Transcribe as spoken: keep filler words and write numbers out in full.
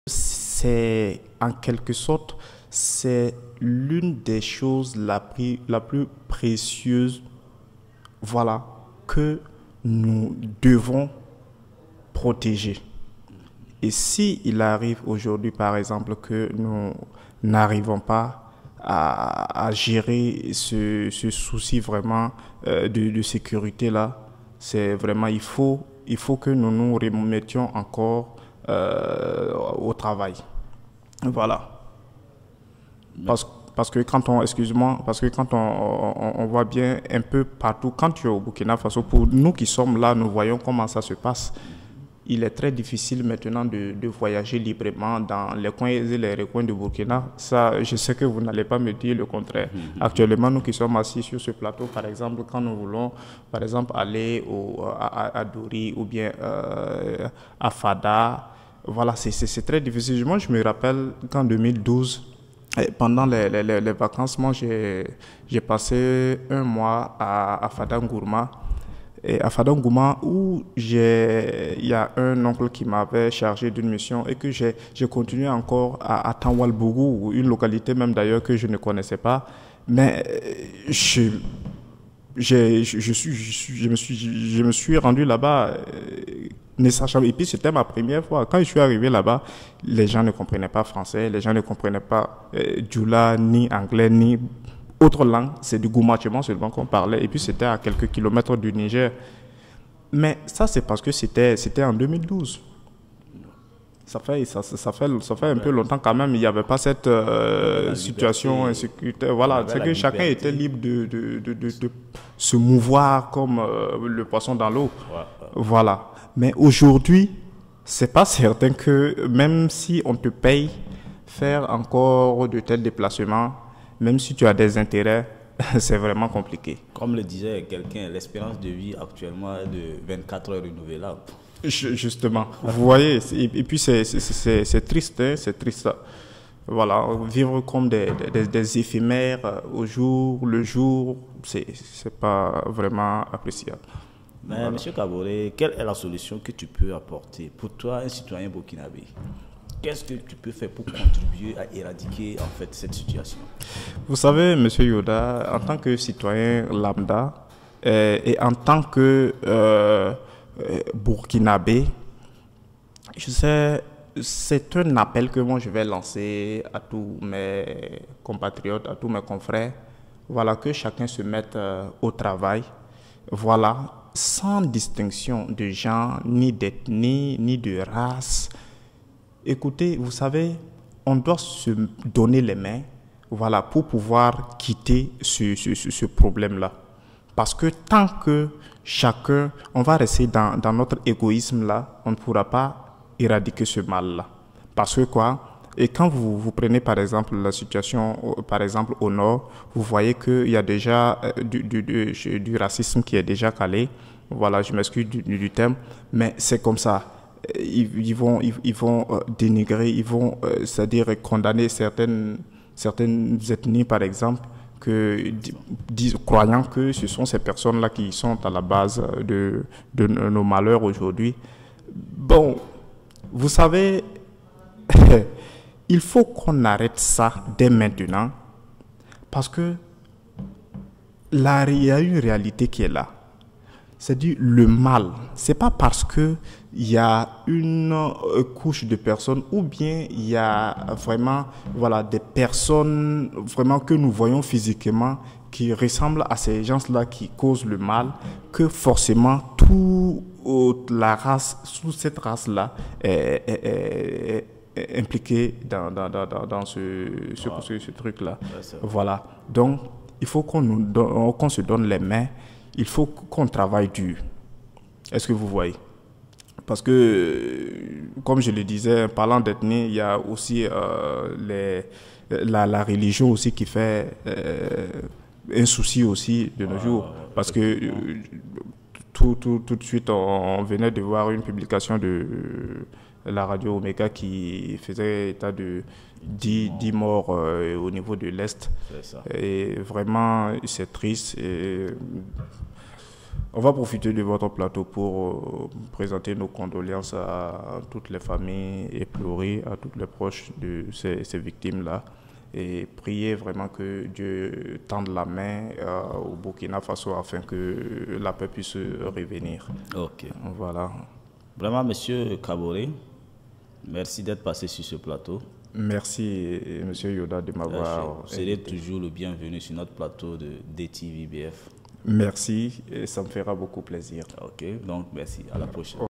C'est en quelque sorte, c'est l'une des choses la plus, la plus précieuse, voilà, que nous devons protéger. Et si il arrive aujourd'hui, par exemple, que nous n'arrivons pas à, à gérer ce, ce souci vraiment euh, de, de sécurité là, c'est vraiment, il faut, il faut que nous nous remettions encore euh, au travail. Voilà. Parce, parce que quand on, excuse-moi, parce que quand on, on, on voit bien un peu partout, quand tu es au Burkina Faso, pour nous qui sommes là, nous voyons comment ça se passe. Il est très difficile maintenant de, de voyager librement dans les coins et les recoins de Burkina. Ça, je sais que vous n'allez pas me dire le contraire. Mm-hmm. Actuellement, nous qui sommes assis sur ce plateau, par exemple, quand nous voulons, par exemple, aller au, à, à Dori ou bien euh, à Fada, voilà, c'est très difficile. Moi, je me rappelle qu'en deux mille douze, pendant les, les, les vacances, moi, j'ai passé un mois à, à Fada Ngourma. Et à Fada Ngourma, où il y a un oncle qui m'avait chargé d'une mission et que j'ai continué encore à, à Tanwalbougou, une localité même d'ailleurs que je ne connaissais pas. Mais je, je, je, suis, je, suis, je, me, suis, je me suis rendu là-bas euh, ne sachant. Et puis c'était ma première fois. Quand je suis arrivé là-bas, les gens ne comprenaient pas français, les gens ne comprenaient pas euh, Djoula, ni anglais, ni autre langue, c'est du goumachement seulement qu'on parlait. Et puis c'était à quelques kilomètres du Niger. Mais ça, c'est parce que c'était en deux mille douze. Ça fait, ça, ça, fait, ça fait un peu longtemps quand même. Il n'y avait pas cette euh, situation insécurité. Voilà, c'est que chacun était libre de, de, de, de, de se mouvoir comme euh, le poisson dans l'eau. Ouais, ouais. Voilà. Mais aujourd'hui, c'est pas certain que même si on te paye faire encore de tels déplacements, même si tu as des intérêts, c'est vraiment compliqué. Comme le disait quelqu'un, l'espérance de vie actuellement est de vingt-quatre heures renouvelables. Justement, vous voyez, et puis c'est triste, hein, c'est triste. Voilà, vivre comme des, des, des éphémères au jour le jour, c'est pas vraiment appréciable. Mais voilà. Monsieur Kaboré, quelle est la solution que tu peux apporter pour toi, un citoyen burkinabé? Qu'est-ce que tu peux faire pour contribuer à éradiquer en fait cette situation? Vous savez, Monsieur Yoda, en tant que citoyen lambda euh, et en tant que euh, euh, burkinabé, je sais, c'est un appel que moi je vais lancer à tous mes compatriotes, à tous mes confrères. Voilà, que chacun se mette euh, au travail. Voilà, sans distinction de genre, ni d'ethnie, ni de race. Écoutez, vous savez, on doit se donner les mains, voilà, pour pouvoir quitter ce, ce, ce problème-là. Parce que tant que chacun, on va rester dans, dans notre égoïsme-là, on ne pourra pas éradiquer ce mal-là. Parce que quoi? Et quand vous, vous prenez par exemple la situation, par exemple au nord, vous voyez qu'il y a déjà euh, du, du, du, du racisme qui est déjà calé. Voilà, je m'excuse du, du terme, mais c'est comme ça. Ils, ils vont, ils, ils vont euh, dénigrer, ils vont, euh, c'est-à-dire condamner certaines, certaines ethnies, par exemple, que, disent, croyant que ce sont ces personnes-là qui sont à la base de, de nos malheurs aujourd'hui. Bon, vous savez, il faut qu'on arrête ça dès maintenant, parce que là, il y a une réalité qui est là. C'est-à-dire le mal. C'est pas parce que il y a une euh, couche de personnes ou bien il y a vraiment voilà des personnes vraiment que nous voyons physiquement qui ressemblent à ces gens-là qui causent le mal que forcément toute la race, toute cette race-là est, est, est, est impliquée dans dans dans dans ce ce, wow. ce, ce truc-là. Voilà. Donc il faut qu'on nous donne, qu'on se donne les mains. Il faut qu'on travaille dur. Est-ce que vous voyez? Parce que, comme je le disais, parlant d'ethnie, il y a aussi euh, les, la, la religion aussi qui fait euh, un souci aussi de nos jours. Parce que euh, tout, tout, tout de suite, on, on venait de voir une publication de la radio Omega qui faisait état de dix morts euh, au niveau de l'Est. Et vraiment, c'est triste. Et On va profiter de votre plateau pour euh, présenter nos condoléances à toutes les familles éplorées, à toutes les proches de ces, ces victimes-là, et prier vraiment que Dieu tende la main euh, au Burkina Faso afin que la paix puisse revenir. Ok. Voilà. Vraiment, Monsieur Kaboré, merci d'être passé sur ce plateau. Merci, Monsieur Yoda, de m'avoir Vous serez toujours le bienvenu sur notre plateau de D T V B F. Merci, et ça me fera beaucoup plaisir. Ok, donc merci. À la prochaine.